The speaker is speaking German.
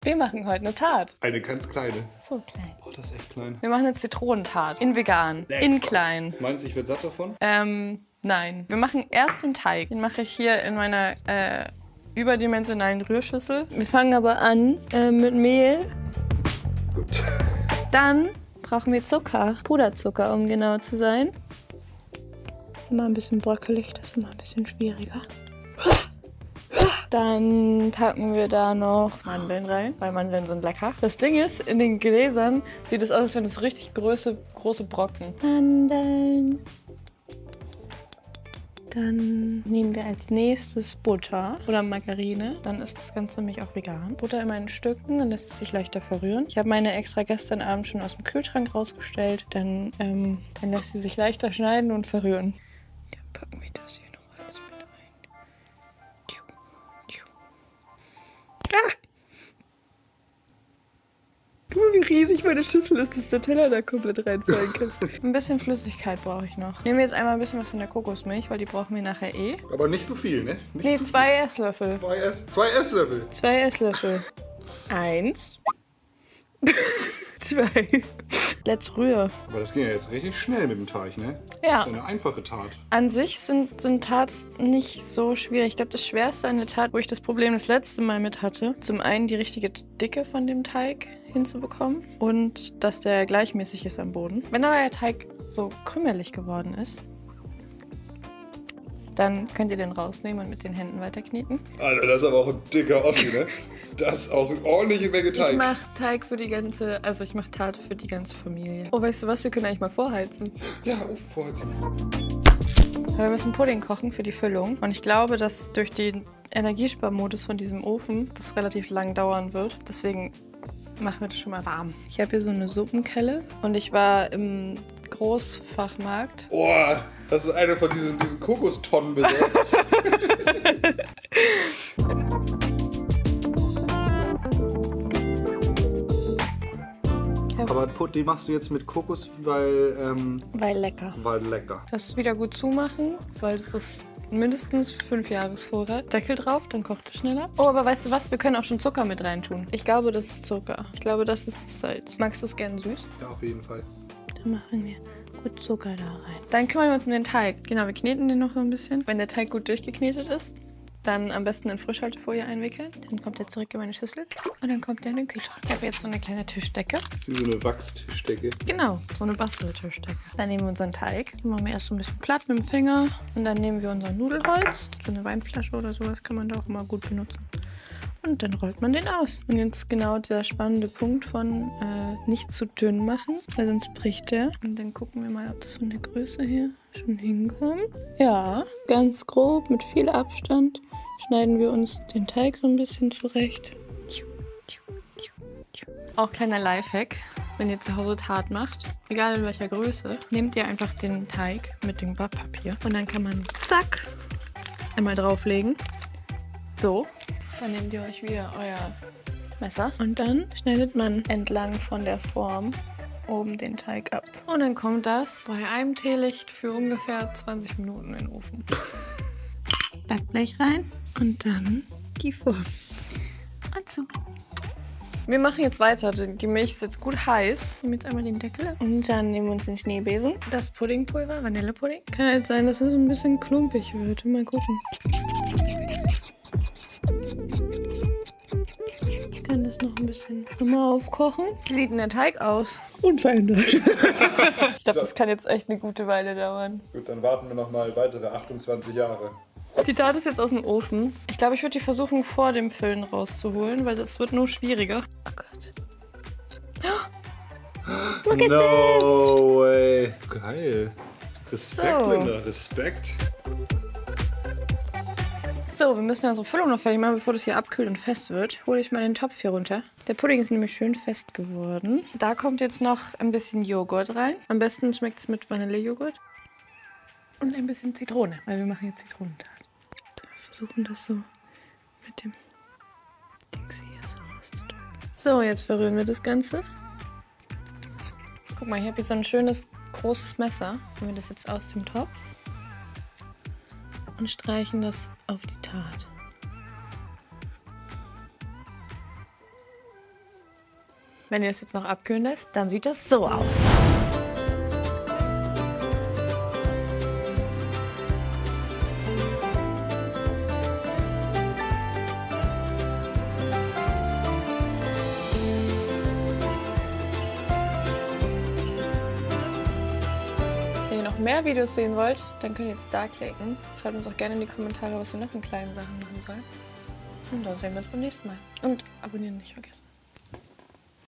Wir machen heute eine Tart. Eine ganz kleine. So klein. Oh, das ist echt klein. Wir machen eine Zitronentart. In vegan. In klein. Meinst du, ich werde satt davon? Nein. Wir machen erst den Teig. Den mache ich hier in meiner überdimensionalen Rührschüssel. Wir fangen aber an mit Mehl. Gut. Dann brauchen wir Zucker. Puderzucker, um genau zu sein. Das ist immer ein bisschen bröckelig, das ist immer ein bisschen schwieriger. Dann packen wir da noch Mandeln rein, weil Mandeln sind lecker. Das Ding ist, in den Gläsern sieht es aus, als wären das richtig große Brocken. Mandeln. Dann nehmen wir als nächstes Butter oder Margarine. Dann ist das Ganze nämlich auch vegan. Butter immer in Stücken, dann lässt es sich leichter verrühren. Ich habe meine extra gestern Abend schon aus dem Kühlschrank rausgestellt. Dann lässt sie sich leichter schneiden und verrühren. Dann packen wir das hier noch alles mit rein. Ah! Guck mal, wie riesig meine Schüssel ist, dass der Teller da komplett reinfallen kann. Ein bisschen Flüssigkeit brauche ich noch. Nehmen wir jetzt einmal ein bisschen was von der Kokosmilch, weil die brauchen wir nachher eh. Aber nicht so viel, ne? Nicht Nee, so 2 Esslöffel. viel. Zwei Esslöffel. 2 Esslöffel. 1. 2. Let's rühr. Aber das ging ja jetzt richtig schnell mit dem Teig, ne? Ja. Das ist eine einfache Tat. An sich sind Tarts nicht so schwierig. Ich glaube, das Schwerste an der Tat, wo ich das Problem das letzte Mal mit hatte, zum einen die richtige Dicke von dem Teig hinzubekommen und dass der gleichmäßig ist am Boden. Wenn aber der Teig so krümelig geworden ist, dann könnt ihr den rausnehmen und mit den Händen weiterkneten. Alter, das ist aber auch ein dicker Ossi, ne? Das ist auch eine ordentliche Menge Teig. Ich mache Teig für die ganze, also ich mache Tart für die ganze Familie. Oh, weißt du was, wir können eigentlich mal vorheizen. Ja, vorheizen. Wir müssen Pudding kochen für die Füllung. Und ich glaube, dass durch den Energiesparmodus von diesem Ofen das relativ lang dauern wird. Deswegen machen wir das schon mal warm. Ich habe hier so eine Suppenkelle und ich war im Großfachmarkt. Boah, das ist eine von diesen Kokostonnen besorgt. Aber die machst du jetzt mit Kokos, Weil lecker. weil lecker. Das wieder gut zumachen, weil das ist mindestens 5 Jahresvorrat. Deckel drauf, dann kocht es schneller. Oh, aber weißt du was? Wir können auch schon Zucker mit reintun. Ich glaube, das ist Zucker. Ich glaube, das ist Salz. Magst du es gerne süß? Ja, auf jeden Fall. Dann machen wir gut Zucker da rein. Dann kümmern wir uns um den Teig. Genau, wir kneten den noch so ein bisschen. Wenn der Teig gut durchgeknetet ist, dann am besten in Frischhaltefolie einwickeln. Dann kommt er zurück in meine Schüssel und dann kommt er in den Kühlschrank. Ich habe jetzt so eine kleine Tischdecke. Das ist wie so eine Wachstischdecke. Genau, so eine Basteltischdecke. Dann nehmen wir unseren Teig. Den machen wir erst so ein bisschen platt mit dem Finger. Und dann nehmen wir unser Nudelholz. So eine Weinflasche oder sowas kann man da auch immer gut benutzen. Und dann rollt man den aus. Und jetzt genau der spannende Punkt von nicht zu dünn machen, weil sonst bricht der. Und dann gucken wir mal, ob das von der Größe her schon hinkommt. Ja, ganz grob, mit viel Abstand schneiden wir uns den Teig so ein bisschen zurecht. Auch kleiner Lifehack, wenn ihr zu Hause Tart macht, egal in welcher Größe, nehmt ihr einfach den Teig mit dem Backpapier und dann kann man zack, das einmal drauflegen. So. Dann nehmt ihr euch wieder euer Messer und dann schneidet man entlang von der Form oben den Teig ab. Und dann kommt das bei einem Teelicht für ungefähr 20 Minuten in den Ofen. Backblech rein und dann die Form. Und so. Wir machen jetzt weiter. Die Milch ist jetzt gut heiß. Ich nehme jetzt einmal den Deckel ab. Und dann nehmen wir uns den Schneebesen. Das Puddingpulver, Vanillepudding. Kann halt sein, dass es ein bisschen klumpig wird. Mal gucken. Ich kann das noch ein bisschen nochmal aufkochen. Wie sieht denn der Teig aus? Unverändert. Ich glaube, das kann jetzt echt eine gute Weile dauern. Gut, dann warten wir noch mal weitere 28 Jahre. Die Tart ist jetzt aus dem Ofen. Ich glaube, ich würde die versuchen, vor dem Füllen rauszuholen, weil das wird nur schwieriger. Oh Gott. Look at this! No way. Geil. Respekt, So. Linda. Respekt. So, wir müssen ja unsere Füllung noch fertig machen, bevor das hier abkühlt und fest wird. Hole ich mal den Topf hier runter. Der Pudding ist nämlich schön fest geworden. Da kommt jetzt noch ein bisschen Joghurt rein. Am besten schmeckt es mit Vanillejoghurt. Und ein bisschen Zitrone, weil wir machen jetzt Zitronentart. So, wir versuchen das so mit dem Dings hier so rauszudrücken. So, jetzt verrühren wir das Ganze. Guck mal, ich habe hier so ein schönes, großes Messer. Nehmen wir das jetzt aus dem Topf. Und streichen das auf die Tart. Wenn ihr es jetzt noch abkühlen lässt, dann sieht das so aus. Wenn ihr noch mehr Videos sehen wollt, dann könnt ihr jetzt da klicken. Schreibt uns auch gerne in die Kommentare, was wir noch in kleinen Sachen machen sollen. Und dann sehen wir uns beim nächsten Mal. Und abonnieren nicht vergessen.